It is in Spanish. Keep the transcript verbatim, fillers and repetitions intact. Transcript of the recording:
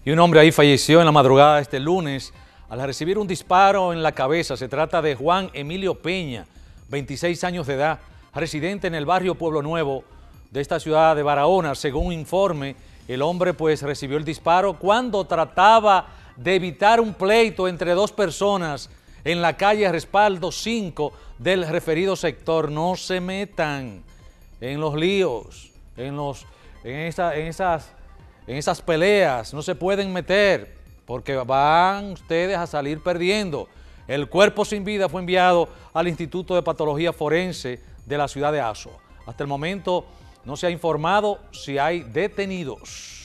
Y un hombre ahí falleció en la madrugada de este lunes al recibir un disparo en la cabeza. Se trata de Juan Emilio Peña, veintiséis años de edad, residente en el barrio Pueblo Nuevo de esta ciudad de Barahona. Según un informe, el hombre pues recibió el disparo cuando trataba de evitar un pleito entre dos personas en la calle Respaldo cinco del referido sector. No se metan en los líos, en, los, en, esa, en, esas, en esas peleas, no se pueden meter porque van ustedes a salir perdiendo. El cuerpo sin vida fue enviado al Instituto de Patología Forense de la ciudad de Azua. Hasta el momento no se ha informado si hay detenidos.